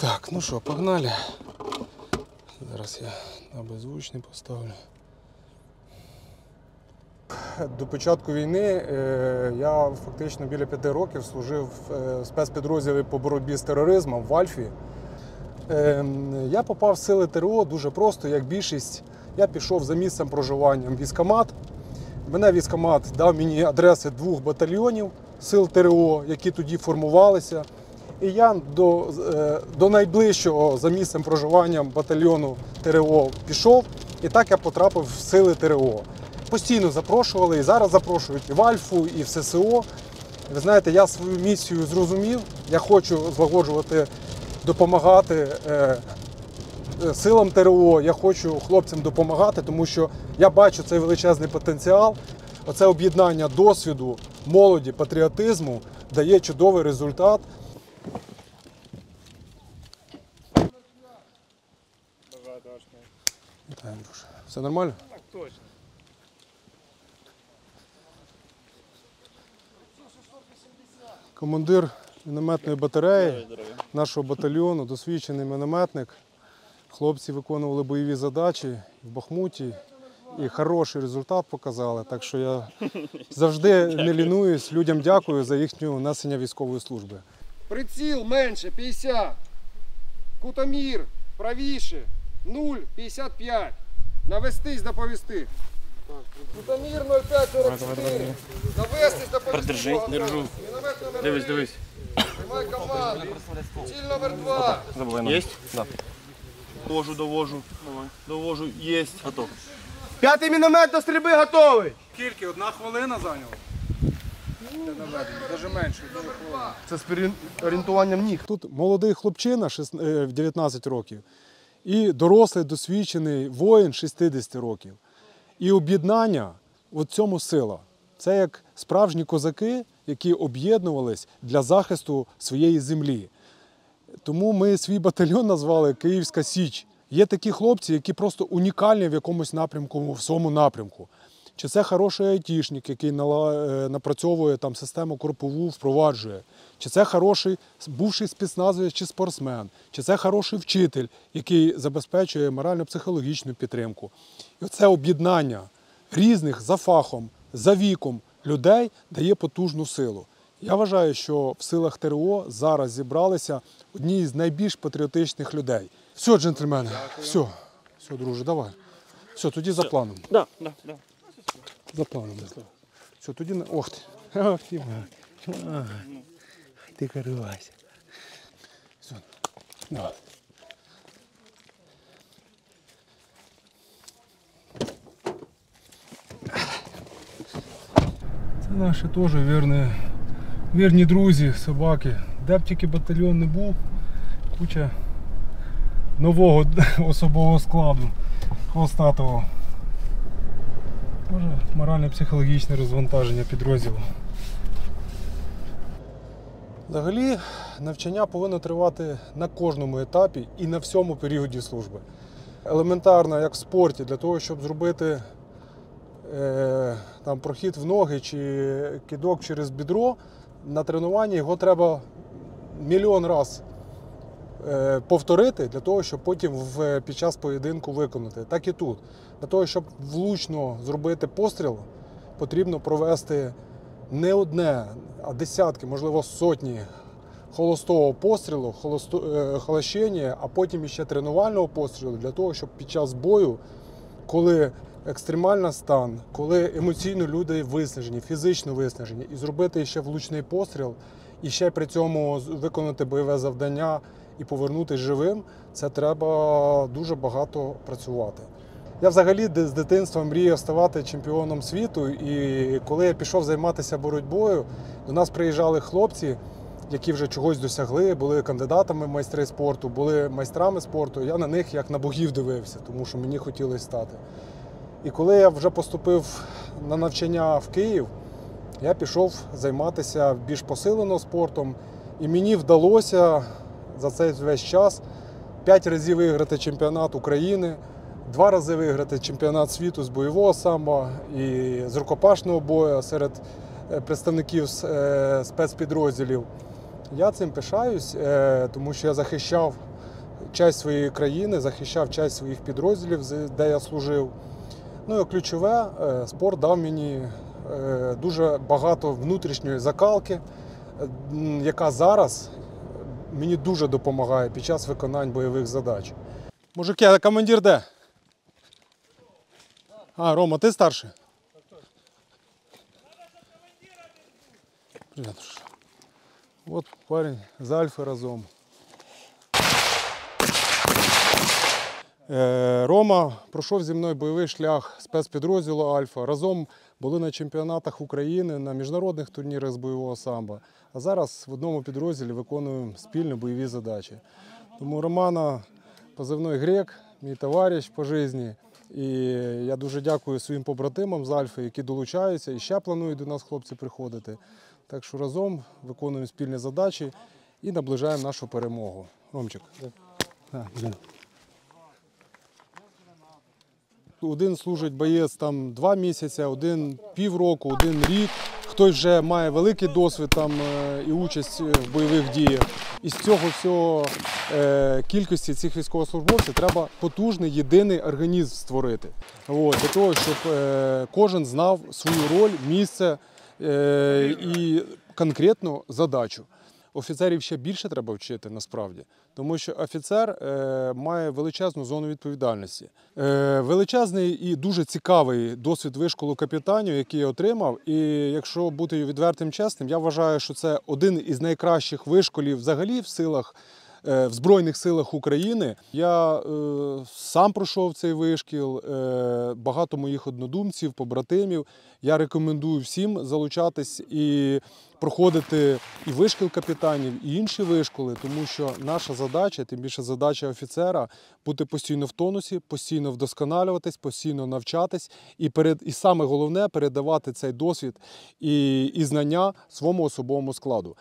Так, ну що, погнали. Зараз я на беззвучний поставлю. До початку війни я фактично біля 5 років служив в спецпідрозділі по боротьбі з тероризмом в Альфі. Я попав в сили ТРО дуже просто, як більшість. Я пішов за місцем проживання в військкомат. Мене військкомат дав мені адреси 2 батальйонів сил ТРО, які тоді формувалися. І я до найближчого за місцем проживання батальйону ТРО пішов. І так я потрапив в сили ТРО. Постійно запрошували, і зараз запрошують і в Альфу, і в ССО. Ви знаєте, я свою місію зрозумів. Я хочу злагоджувати, допомагати силам ТРО, я хочу хлопцям допомагати, тому що я бачу цей величезний потенціал. Оце об'єднання досвіду, молоді, патріотизму дає чудовий результат. Вітаю, Андрюша. Все нормально? Так, точно. Командир мінометної батареї нашого батальйону, досвідчений мінометник. Хлопці виконували бойові задачі в Бахмуті і хороший результат показали. Так що я завжди не лінуюсь, людям дякую за їхнє несення військової служби. Приціл менше 50. Кутомір правіше 0,55. Навестись, доповісти. Кутомір 0,544. Навестись, доповісти. Придержи, держу. Дивись, дивись. Тримай команду. Ціль номер 2. Есть? Да. Довожу. Довожу. Есть. Готов. 5-й міномет до стрільби готовий. Скільки? 1 хвилина зайняла? Навіть менше. Це з орієнтуванням ніг. Тут молодий хлопчина в 19 років і дорослий, досвідчений воїн 60 років. І об'єднання в цьому сила. Це як справжні козаки, які об'єднувались для захисту своєї землі. Тому ми свій батальйон назвали «Київська Січ». Є такі хлопці, які просто унікальні в якомусь напрямку, в своєму напрямку. Чи це хороший айтішник, який напрацьовує там систему корпову, впроваджує. Чи це хороший бувший спецназовець чи спортсмен. Чи це хороший вчитель, який забезпечує морально-психологічну підтримку. І оце об'єднання різних за фахом, за віком людей дає потужну силу. Я вважаю, що в силах ТРО зараз зібралися одні з найбільш патріотичних людей. Все, джентльмени, все, друже, давай. Все, тоді за планом. Да. За планом. Все, тоді ох ти. Ох ти. Ти коривайся. Все, давай. Це наші теж вірні друзі, собаки. Де б тільки батальйон не був, куча нового особового складу, хвостатого. Може, морально-психологічне розвантаження підрозділу. Взагалі, навчання повинно тривати на кожному етапі і на всьому періоді служби. Елементарно, як в спорті, для того, щоб зробити прохід в ноги чи кидок через бідро, на тренуванні його треба мільйон разів повторити, для того, щоб потім під час поєдинку виконати. Так і тут. Для того, щоб влучно зробити постріл, потрібно провести не одне, а десятки, можливо сотні холостого пострілу, холощення, а потім ще тренувального пострілу, для того, щоб під час бою, коли екстремальний стан, коли емоційно люди виснажені, фізично виснажені, і зробити ще влучний постріл, і ще при цьому виконати бойове завдання і повернутися живим, це треба дуже багато працювати. Я взагалі з дитинства мріяв ставати чемпіоном світу, і коли я пішов займатися боротьбою, до нас приїжджали хлопці, які вже чогось досягли, були кандидатами в майстри спорту, були майстрами спорту. Я на них як на богів дивився, тому що мені хотілося стати. І коли я вже поступив на навчання в Київ, я пішов займатися більш посилено спортом, і мені вдалося за цей весь час 5 разів виграти чемпіонат України, 2 рази виграти чемпіонат світу з бойового самбо і з рукопашного бою серед представників спецпідрозділів. Я цим пишаюсь, тому що я захищав честь своєї країни, захищав честь своїх підрозділів, де я служив. Ну і ключове, спорт дав мені дуже багато внутрішньої закалки, яка зараз мені дуже допомагає під час виконання бойових задач. Мужики, а командир де? А, Рома, ти старший? Привіт. От парень з Альфи разом. Рома пройшов зі мною бойовий шлях спецпідрозділу Альфа. Разом були на чемпіонатах України, на міжнародних турнірах з бойового самбо. А зараз в одному підрозділі виконуємо спільні бойові задачі. Тому Романа позивний Грек, мій товариш по житті. І я дуже дякую своїм побратимам з Альфи, які долучаються і ще планують до нас хлопці приходити. Так що разом виконуємо спільні задачі і наближаємо нашу перемогу. Ромчик. Один служить боєць там 2 місяці, один півроку, один рік. Хтось вже має великий досвід там і участь в бойових діях. І з цього всього кількості цих військовослужбовців треба потужний єдиний організм створити. Для того, щоб кожен знав свою роль, місце і конкретну задачу. Офіцерів ще більше треба вчити насправді, тому що офіцер має величезну зону відповідальності. Величезний і дуже цікавий досвід вишколу капітанів, який я отримав. І якщо бути відвертим чесним, я вважаю, що це один із найкращих вишколів взагалі в Збройних силах України. Я сам пройшов цей вишкіл, багато моїх однодумців, побратимів. Я рекомендую всім залучатись і проходити і вишкіл капітанів, і інші вишколи, тому що наша задача, тим більше задача офіцера, бути постійно в тонусі, постійно вдосконалюватись, постійно навчатись і саме головне – передавати цей досвід і знання своєму особовому складу.